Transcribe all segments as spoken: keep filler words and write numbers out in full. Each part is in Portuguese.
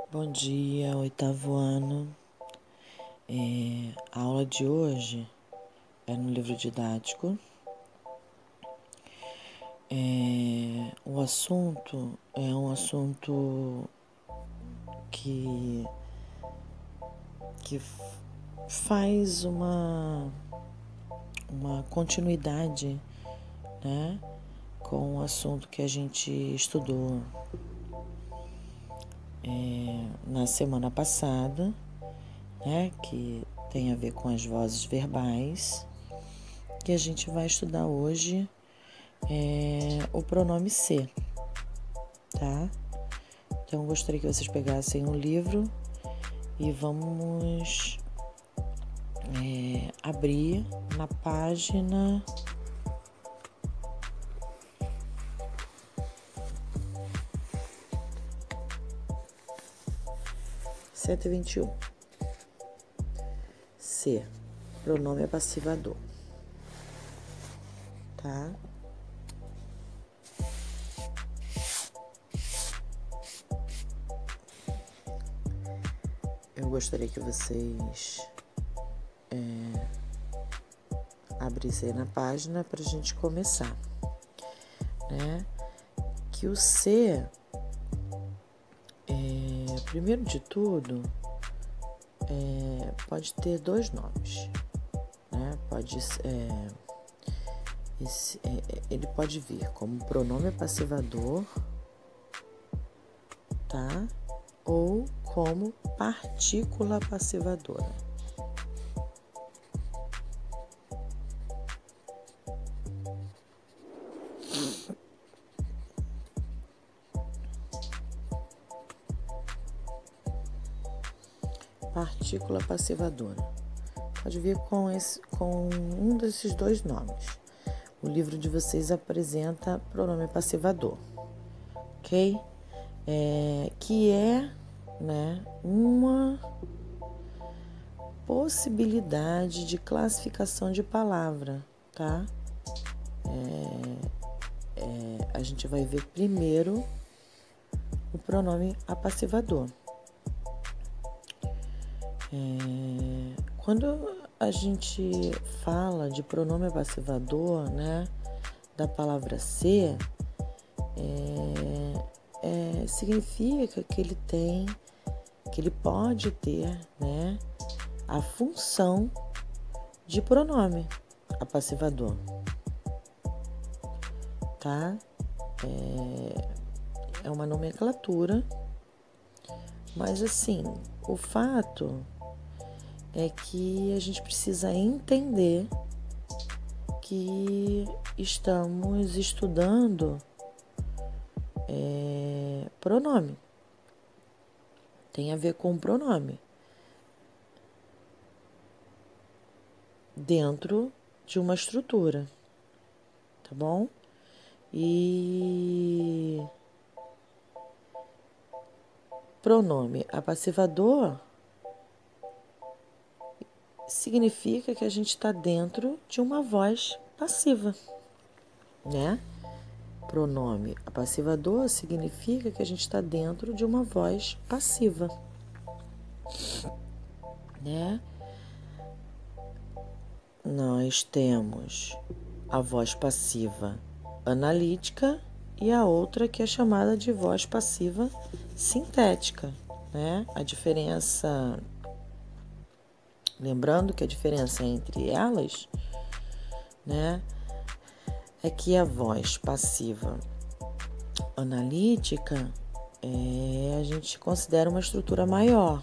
Bom dia, oitavo ano. É, a aula de hoje é no livro didático. É, o assunto é um assunto que, que faz uma, uma continuidade, né, com o assunto que a gente estudou é, na semana passada, né, que tem a ver com as vozes verbais, que a gente vai estudar hoje é, o pronome ser, tá? Então, eu gostaria que vocês pegassem um livro e vamos é, abrir na página cento e vinte e um. Ser, pronome apassivador, tá? Eu gostaria que vocês é, abrissem na página para a gente começar, né? Que o ser, é, primeiro de tudo, é, pode ter dois nomes, né? Pode é, esse, é, ele pode vir como pronome passivador, tá? Ou como partícula passivadora. Partícula passivadora. Pode vir com, esse, com um desses dois nomes. O livro de vocês apresenta pronome passivador, ok? É, que é, né, uma possibilidade de classificação de palavra, tá? É, é, a gente vai ver primeiro o pronome apassivador. É, quando a gente fala de pronome apassivador, né, da palavra ser, é, é, significa que ele tem, que ele pode ter, né, a função de pronome apassivador, tá? É, é uma nomenclatura, mas assim, o fato é que a gente precisa entender que estamos estudando é, pronome. Tem a ver com pronome. Dentro de uma estrutura, tá bom? E pronome apassivador significa que a gente está dentro de uma voz passiva, né? Pronome apassivador significa que a gente está dentro de uma voz passiva, né? Nós temos a voz passiva analítica e a outra que é chamada de voz passiva sintética, né? A diferença, lembrando que a diferença entre elas, né, é que a voz passiva analítica é, a gente considera uma estrutura maior,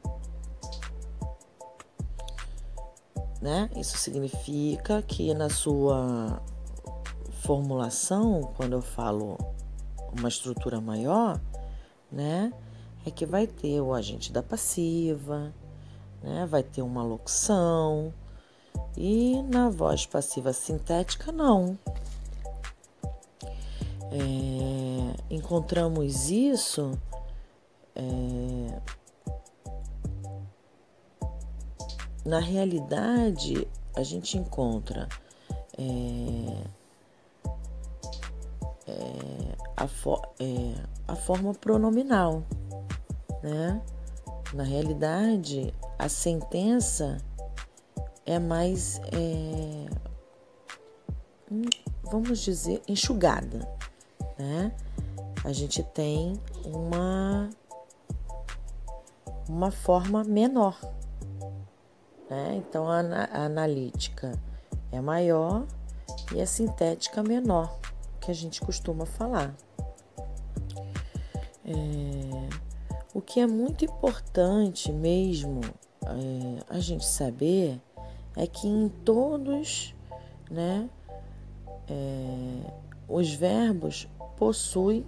né? Isso significa que na sua formulação, quando eu falo uma estrutura maior, né, é que vai ter o agente da passiva, né, vai ter uma locução, e na voz passiva sintética não. É, encontramos isso é, na realidade a gente encontra é, é, a, fo, é, a forma pronominal, né? Na realidade, a sentença é mais, é, vamos dizer, enxugada, né? A gente tem uma, uma forma menor, né? Então, a, a analítica é maior e a sintética menor, que a gente costuma falar. É, o que é muito importante mesmo é, a gente saber é que em todos, né, é, os verbos possuem,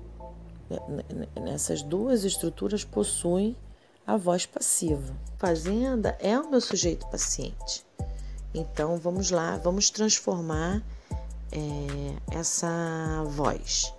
nessas duas estruturas possuem a voz passiva. Fazenda é o meu sujeito paciente. Então, vamos lá, vamos transformar é, essa voz.